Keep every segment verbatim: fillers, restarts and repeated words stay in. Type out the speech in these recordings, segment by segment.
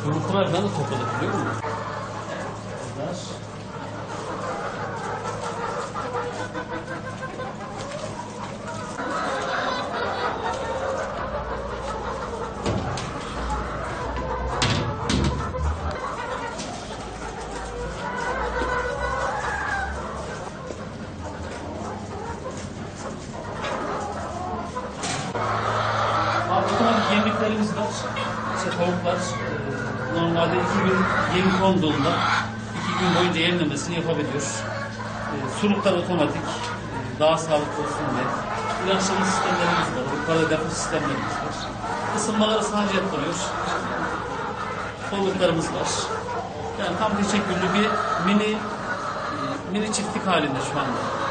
Yumurtalar falan da topladık biliyor musun? Bunlar. Otomatik yemliklerimiz var. İşte tavuklar e, normalde iki gün yem konduğunda iki gün boyunca yemlemesini yapabiliyor. E, suluklar otomatik, e, daha sağlıklı olsun diye. İlaçlama sistemlerimiz var, yukarıda depo sistemlerimiz var. Isınmaları sadece yapılıyor. Kolluklarımız var. Yani tam teşekküllü bir mini e, mini çiftlik halinde şu anda.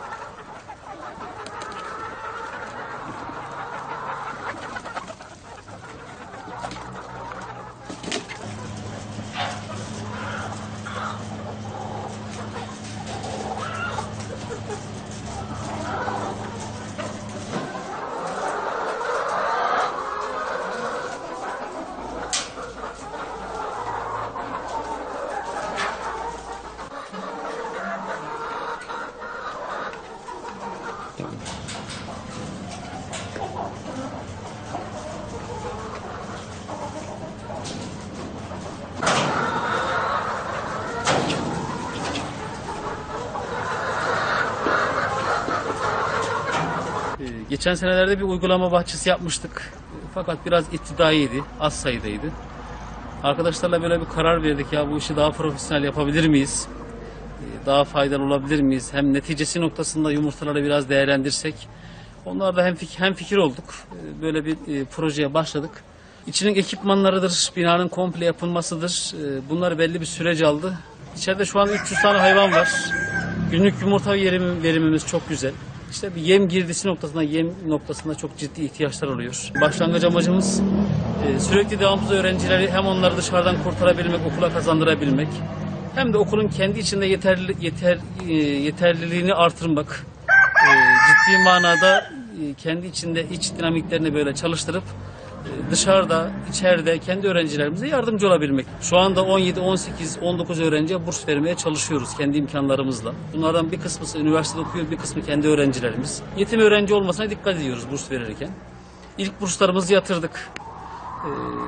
Geçen senelerde bir uygulama bahçesi yapmıştık. Fakat biraz iptidaiydi, az sayıdaydı. Arkadaşlarla böyle bir karar verdik, ya bu işi daha profesyonel yapabilir miyiz? Daha faydalı olabilir miyiz? Hem neticesi noktasında yumurtaları biraz değerlendirsek. Onlar da hem fikir, hem fikir olduk. Böyle bir e, projeye başladık. İçinin ekipmanlarıdır, binanın komple yapılmasıdır. E, bunlar belli bir süreç aldı. İçeride şu an üç yüz tane hayvan var. Günlük yumurta verimi, verimimiz çok güzel. İşte bir yem girdisi noktasında, yem noktasında çok ciddi ihtiyaçlar oluyor. Başlangıç amacımız e, sürekli devamsız öğrencileri hem onları dışarıdan kurtarabilmek, okula kazandırabilmek, hem de okulun kendi içinde yeterli, yeter, e, yeterliliğini artırmak. E, ciddi manada e, kendi içinde iç dinamiklerini böyle çalıştırıp e, dışarıda, içeride kendi öğrencilerimize yardımcı olabilmek. Şu anda on yedi, on sekiz, on dokuz öğrenciye burs vermeye çalışıyoruz kendi imkanlarımızla. Bunlardan bir kısmı üniversitede okuyor, bir kısmı kendi öğrencilerimiz. Yetim öğrenci olmasına dikkat ediyoruz burs verirken. İlk burslarımızı yatırdık. E,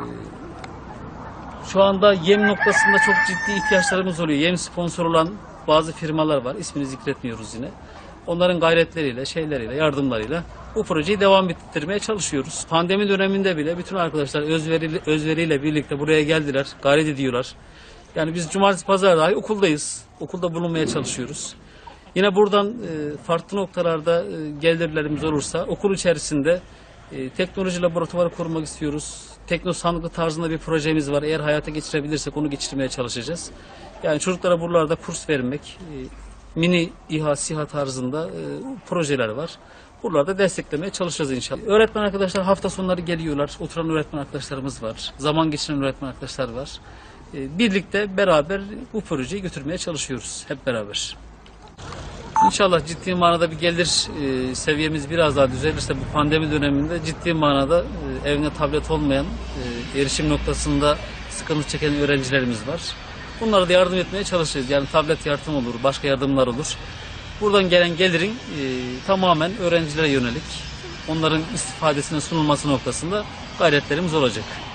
Şu anda yem noktasında çok ciddi ihtiyaçlarımız oluyor. Yem sponsor olan bazı firmalar var. İsmini zikretmiyoruz yine. Onların gayretleriyle, şeyleriyle, yardımlarıyla bu projeyi devam ettirmeye çalışıyoruz. Pandemi döneminde bile bütün arkadaşlar özveriyle, özveriyle birlikte buraya geldiler, gayret ediyorlar. Yani biz cumartesi, pazar dahi okuldayız. Okulda bulunmaya çalışıyoruz. Yine buradan e, farklı noktalarda e, gelirlerimiz olursa okul içerisinde e, teknoloji laboratuvarı kurmak istiyoruz. Tekno sandıklı tarzında bir projemiz var. Eğer hayata geçirebilirsek onu geçirmeye çalışacağız. Yani çocuklara buralarda kurs vermek, e, mini İHA, SİHA tarzında e, projeler var. Buralarda desteklemeye çalışacağız inşallah. Öğretmen arkadaşlar hafta sonları geliyorlar. Oturan öğretmen arkadaşlarımız var. Zaman geçiren öğretmen arkadaşlar var. E, birlikte beraber bu projeyi götürmeye çalışıyoruz. Hep beraber. İnşallah ciddi manada bir gelir e, seviyemiz biraz daha düzelirse bu pandemi döneminde ciddi manada e, evine tablet olmayan, e, erişim noktasında sıkıntı çeken öğrencilerimiz var. Bunlara da yardım etmeye çalışacağız. Yani tablet yardım olur, başka yardımlar olur. Buradan gelen gelirin e, tamamen öğrencilere yönelik, onların istifadesine sunulması noktasında gayretlerimiz olacak.